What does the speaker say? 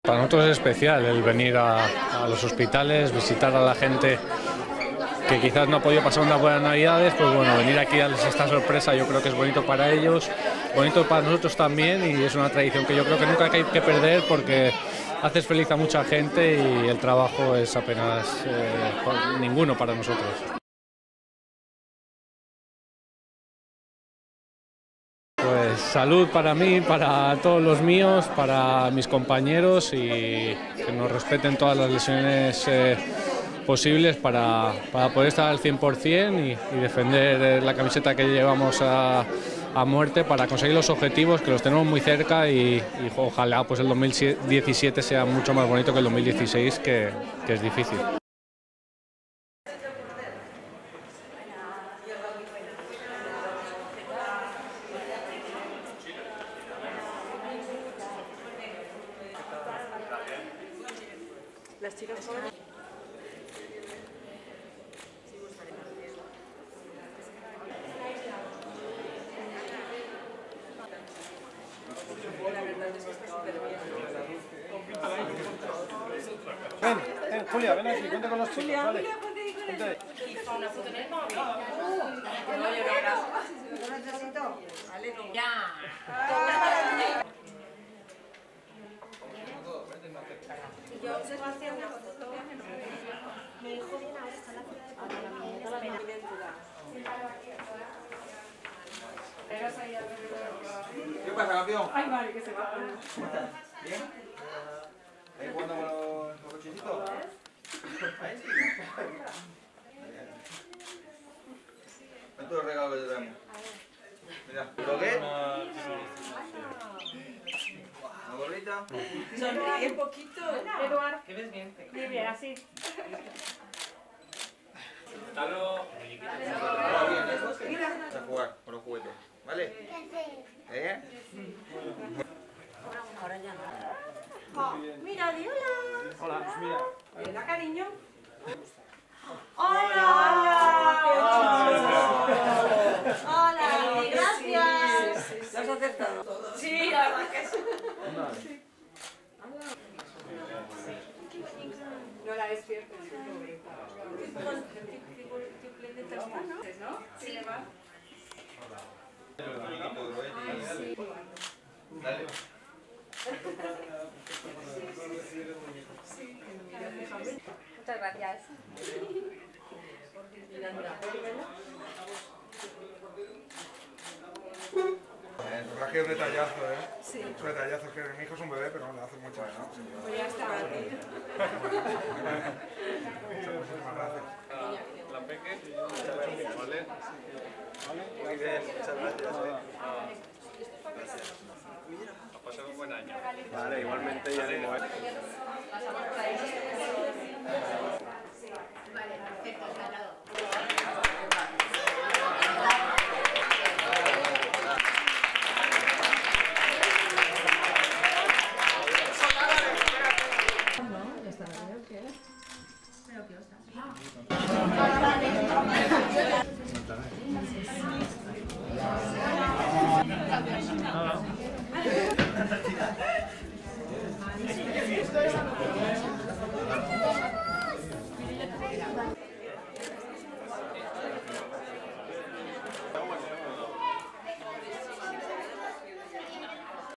Para nosotros es especial el venir a los hospitales, visitar a la gente que quizás no ha podido pasar unas buenas navidades, pues bueno, venir aquí a darles esta sorpresa yo creo que es bonito para ellos, bonito para nosotros también, y es una tradición que yo creo que nunca hay que perder porque haces feliz a mucha gente y el trabajo es apenas ninguno para nosotros. Pues salud para mí, para todos los míos, para mis compañeros, y que nos respeten todas las lesiones posibles para poder estar al 100% y defender la camiseta que llevamos a muerte para conseguir los objetivos, que los tenemos muy cerca, y ojalá pues el 2017 sea mucho más bonito que el 2016, que es difícil. Las chicas Ven, Julia, ven aquí, cuenta con los chicos, ¿vale? Vente. y fa una foto en el móvil. No, yo no grabo. Lo necesito. Vale, ya. Yo se va a hacer una foto. Mi hijo viene ahora, está en la ciudad de ¿Qué pasa, campeón? Ay, vale, que se va. ¿Cómo estás? ¿Bien? ¿Ahí jugando con los cochecitos? Ahí sí. Ven todos los regalos que te traemos. Mira, ¿lo qué? Una gorrita. Sonríe un poquito. Eduard, que ves bien. Muy bien, así. Vamos a jugar con los juguetes, ¿vale? Ahora ya no. Mira, di hola. Hola, mira. Hola, cariño. Hola. Hola, gracias. ¿Lo has acertado? Sí, la verdad que sí. No la despierto. ¿No? Sí, le va. Dale. Muchas gracias. El traje es un detallazo, ¿eh? Sí. Es un detallazo, es que mi hijo es un bebé, pero le hace mucho, ¿no? Pues ya está. Muchísimas gracias. La peque, ¿vale? Muy bien, muchas gracias. A pasar un buen año. Vale, igualmente ya